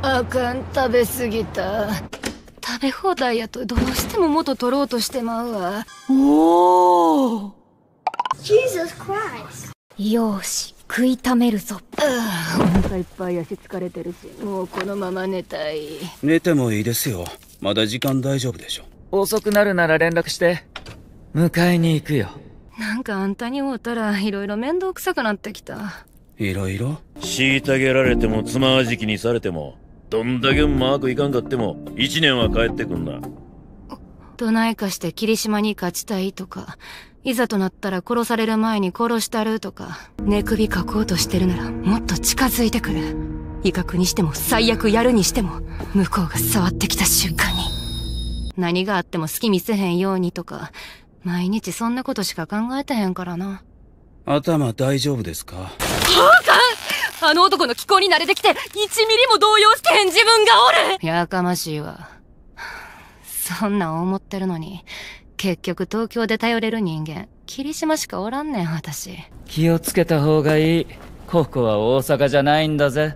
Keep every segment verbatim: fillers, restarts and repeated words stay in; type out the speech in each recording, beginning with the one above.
あかん、食べ過ぎた。食べ放題やとどうしても元取ろうとしてまうわ。 おお。 Jesus Christ。 よーし、食いためるぞ。ああ、お腹いっぱいやし疲れてるし、もうこのまま寝たい。 寝てもいいですよ。まだ時間大丈夫でしょ。 遅くなるなら連絡して。迎えに行くよ。 なんかあんたに会うたらいろいろ面倒くさくなってきた。 いろいろ虐げられてもつまはじきにされても、どんだけうまくいかんかっても一年は帰ってくんな。 どないかして霧島に勝ちたいとか、いざとなったら殺される前に殺したるとか、寝首かこうとしてるならもっと近づいてくる。威嚇にしても最悪やるにしても、向こうが触ってきた瞬間に。何があっても好き見せへんようにとか、毎日そんなことしか考えてへんからな。 頭大丈夫ですか？ そうか！あの男の気候に慣れてきて、いちミリも動揺してへん自分がおる！やかましいわ。そんなん思ってるのに、結局東京で頼れる人間、霧島しかおらんねん、私。 気をつけた方がいい。ここは大阪じゃないんだぜ。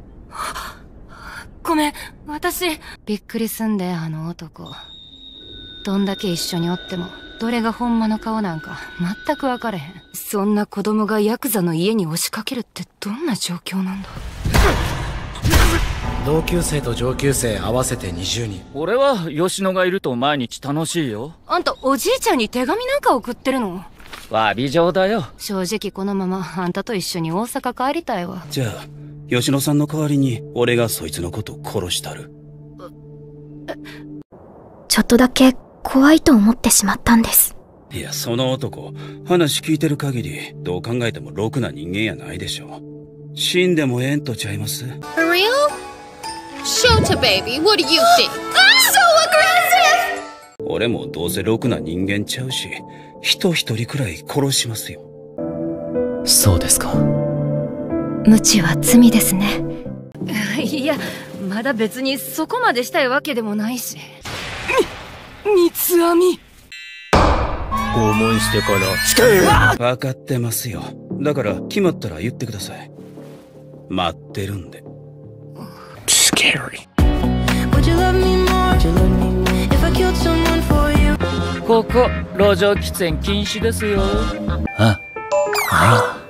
ごめん、私。びっくりすんで、あの男。どんだけ一緒におっても、どれがほんまの顔なんか全く分かれへん。そんな子供がヤクザの家に押しかけるってどんな状況なんだ。 同級生と上級生合わせてにじゅうにん。 俺は吉野がいると毎日楽しいよ。 あんたおじいちゃんに手紙なんか送ってるの？ 詫び状だよ。 正直このままあんたと一緒に大阪帰りたいわ。 じゃあ吉野さんの代わりに俺がそいつのことを殺したる。 ちょっとだけ怖いと思ってしまったんです。 いや、その男話聞いてる限りどう考えてもろくな人間やないでしょ。死んでもええんとちゃいます？ For real? Shota baby, what do you think? So aggressive! 俺もどうせろくな人間ちゃうし、人一人くらい殺しますよ。 そうですか。 無知は罪ですね。 いや、まだ別にそこまでしたいわけでもないし。み、三つ編み。 拷問してから分かってますよ。だから決まったら言ってください。待ってるんで。 Scary。 ここ路上喫煙禁止ですよ。 あ、 は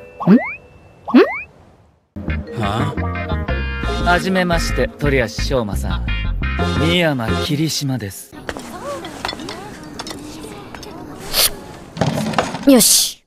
あ？ はじめまして、鳥足翔馬さん。深山霧島です。 よし。